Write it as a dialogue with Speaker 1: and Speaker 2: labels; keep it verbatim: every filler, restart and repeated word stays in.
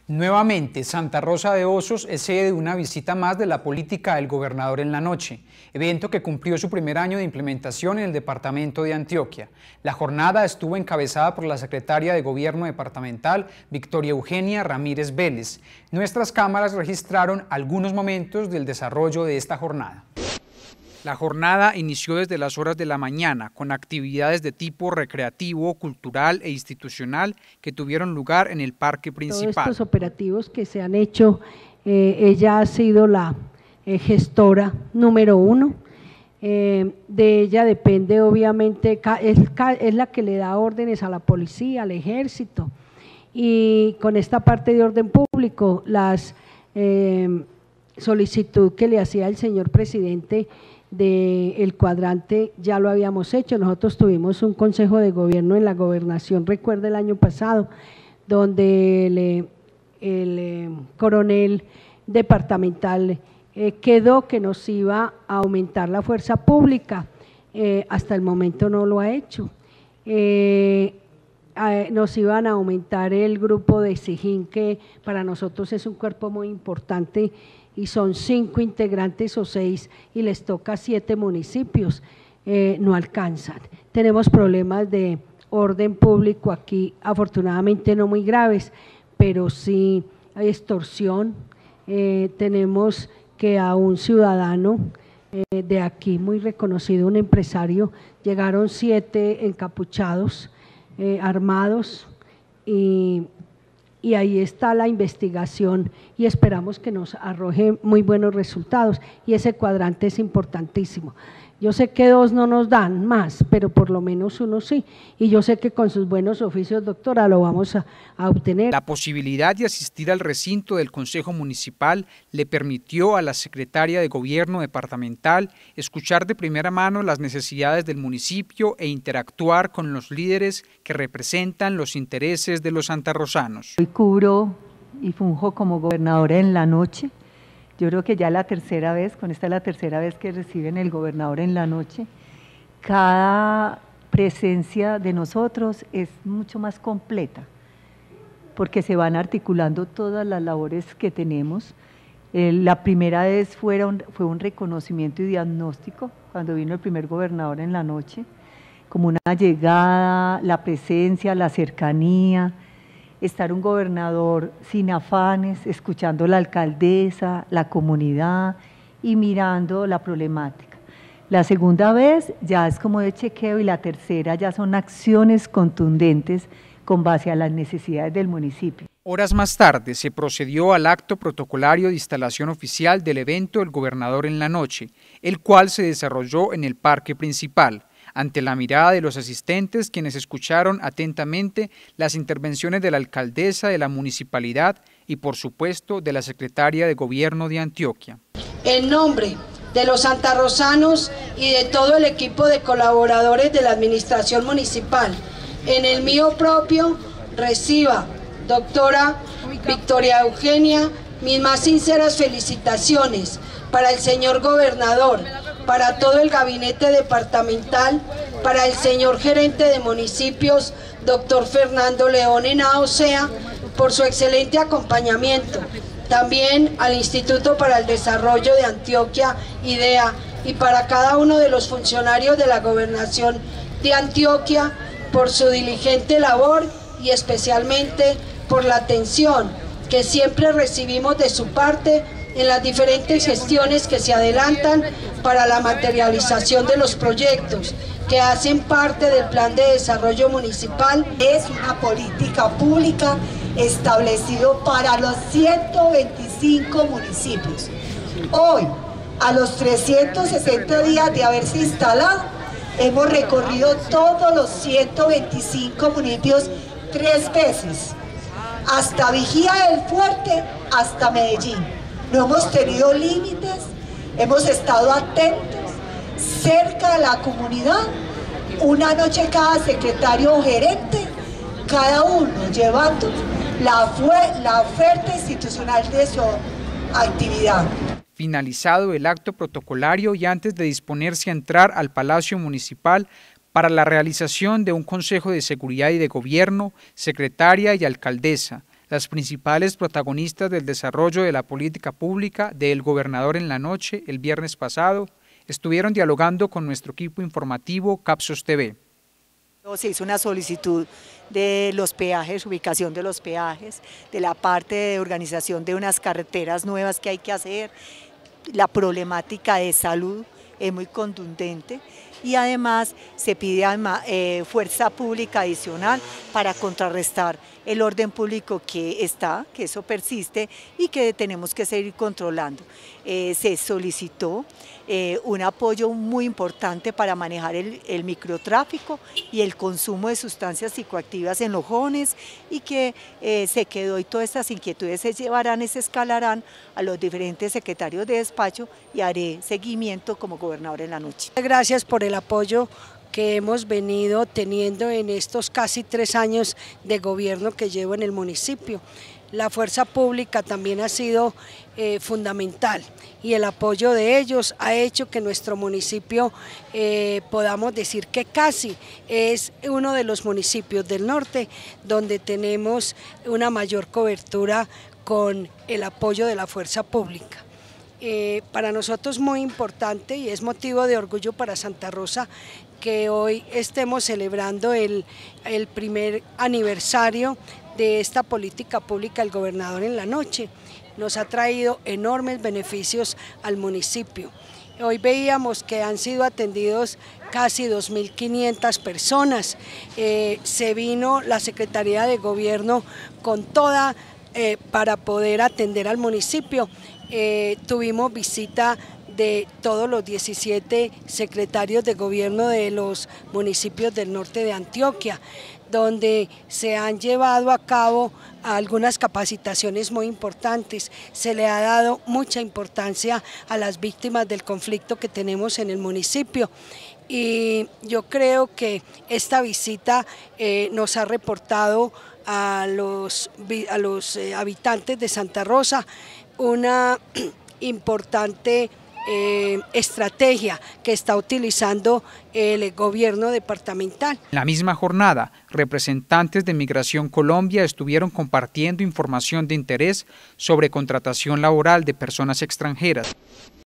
Speaker 1: Nuevamente, Santa Rosa de Osos es sede de una visita más de la política del gobernador en la noche, evento que cumplió su primer año de implementación en el departamento de Antioquia. La jornada estuvo encabezada por la secretaria de Gobierno departamental, Victoria Eugenia Ramírez Vélez. Nuestras cámaras registraron algunos momentos del desarrollo de esta jornada. La jornada inició desde las horas de la mañana con actividades de tipo recreativo, cultural e institucional que tuvieron lugar en el parque principal.
Speaker 2: Todos estos operativos que se han hecho, eh, ella ha sido la eh, gestora número uno. Eh, de ella depende obviamente, es, es la que le da órdenes a la policía, al ejército, y con esta parte de orden público, las eh, solicitud que le hacía el señor presidente del cuadrante ya lo habíamos hecho. Nosotros tuvimos un consejo de gobierno en la gobernación, recuerda el año pasado, donde el, el, el coronel departamental eh, quedó que nos iba a aumentar la fuerza pública, eh, hasta el momento no lo ha hecho. Eh, eh, nos iban a aumentar el grupo de SIGIN, que para nosotros es un cuerpo muy importante, y son cinco integrantes o seis, y les toca a siete municipios, eh, no alcanzan. Tenemos problemas de orden público aquí, afortunadamente no muy graves, pero sí hay extorsión. Eh, tenemos que a un ciudadano eh, de aquí, muy reconocido, un empresario, llegaron siete encapuchados, eh, armados, y y ahí está la investigación y esperamos que nos arroje muy buenos resultados, y ese cuadrante es importantísimo. Yo sé que dos no nos dan más, pero por lo menos uno sí, y yo sé que con sus buenos oficios, doctora, lo vamos a, a obtener.
Speaker 1: La posibilidad de asistir al recinto del Consejo Municipal le permitió a la secretaria de Gobierno departamental escuchar de primera mano las necesidades del municipio e interactuar con los líderes que representan los intereses de los santarrosanos.
Speaker 3: Hoy cubro y funjo como gobernadora en la noche. Yo creo que ya la tercera vez, con esta es la tercera vez que reciben el gobernador en la noche. Cada presencia de nosotros es mucho más completa, porque se van articulando todas las labores que tenemos. Eh, la primera vez fue un, fue un reconocimiento y diagnóstico, cuando vino el primer gobernador en la noche, como una llegada, la presencia, la cercanía, estar un gobernador sin afanes, escuchando a la alcaldesa, la comunidad y mirando la problemática. La segunda vez ya es como de chequeo, y la tercera ya son acciones contundentes con base a las necesidades del municipio.
Speaker 1: Horas más tarde se procedió al acto protocolario de instalación oficial del evento El Gobernador en la Noche, el cual se desarrolló en el parque principal, ante la mirada de los asistentes, quienes escucharon atentamente las intervenciones de la alcaldesa de la municipalidad y, por supuesto, de la secretaria de Gobierno de Antioquia.
Speaker 4: En nombre de los santarrosanos y de todo el equipo de colaboradores de la administración municipal, en el mío propio, reciba, doctora Victoria Eugenia, mis más sinceras felicitaciones para el señor gobernador, para todo el gabinete departamental, para el señor gerente de municipios, doctor Fernando León Henao, o sea, por su excelente acompañamiento. También al Instituto para el Desarrollo de Antioquia, IDEA, y para cada uno de los funcionarios de la Gobernación de Antioquia por su diligente labor, y especialmente por la atención que siempre recibimos de su parte en las diferentes gestiones que se adelantan para la materialización de los proyectos que hacen parte del Plan de Desarrollo Municipal.
Speaker 5: Es una política pública establecido para los ciento veinticinco municipios. Hoy, a los trescientos sesenta días de haberse instalado, hemos recorrido todos los ciento veinticinco municipios tres veces, hasta Vigía del Fuerte, hasta Medellín. No hemos tenido límites, hemos estado atentos, cerca de la comunidad, una noche cada secretario o gerente, cada uno llevando la, la oferta institucional de su actividad.
Speaker 1: Finalizado el acto protocolario y antes de disponerse a entrar al Palacio Municipal para la realización de un Consejo de Seguridad y de Gobierno, secretaria y alcaldesa, Las principales protagonistas del desarrollo de la política pública del gobernador en la noche, el viernes pasado, estuvieron dialogando con nuestro equipo informativo Capsos T V.
Speaker 3: Se hizo una solicitud de los peajes, ubicación de los peajes, de la parte de organización de unas carreteras nuevas que hay que hacer, la problemática de salud es muy contundente y además se pide eh, fuerza pública adicional para contrarrestar el orden público que está, que eso persiste y que tenemos que seguir controlando. Eh, se solicitó eh, un apoyo muy importante para manejar el, el microtráfico y el consumo de sustancias psicoactivas en los jóvenes y que eh, se quedó y todas estas inquietudes se llevarán y se escalarán a los diferentes secretarios de despacho y haré seguimiento como gobernador en la noche.
Speaker 4: Gracias por el apoyo que hemos venido teniendo en estos casi tres años de gobierno que llevo en el municipio. La fuerza pública también ha sido eh, fundamental y el apoyo de ellos ha hecho que nuestro municipio eh, podamos decir que casi es uno de los municipios del norte donde tenemos una mayor cobertura con el apoyo de la fuerza pública. Eh, para nosotros muy importante y es motivo de orgullo para Santa Rosa que hoy estemos celebrando el, el primer aniversario de esta política pública del gobernador en la noche. Nos ha traído enormes beneficios al municipio. Hoy veíamos que han sido atendidos casi dos mil quinientas personas. Eh, se vino la Secretaría de Gobierno con toda eh, para poder atender al municipio. Eh, tuvimos visita de todos los diecisiete secretarios de gobierno de los municipios del norte de Antioquia, donde se han llevado a cabo algunas capacitaciones muy importantes. Se le ha dado mucha importancia a las víctimas del conflicto que tenemos en el municipio. Y yo creo que esta visita eh, nos ha reportado a los, a los eh, habitantes de Santa Rosa una importante Eh, estrategia que está utilizando el gobierno departamental.
Speaker 1: En la misma jornada, representantes de Migración Colombia estuvieron compartiendo información de interés sobre contratación laboral de personas extranjeras.